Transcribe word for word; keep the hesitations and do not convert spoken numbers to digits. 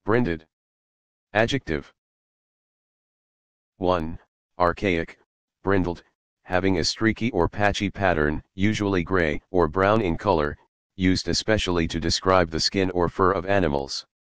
Brinded. Adjective. one. Archaic, brindled, having a streaky or patchy pattern, usually gray or brown in color, used especially to describe the skin or fur of animals.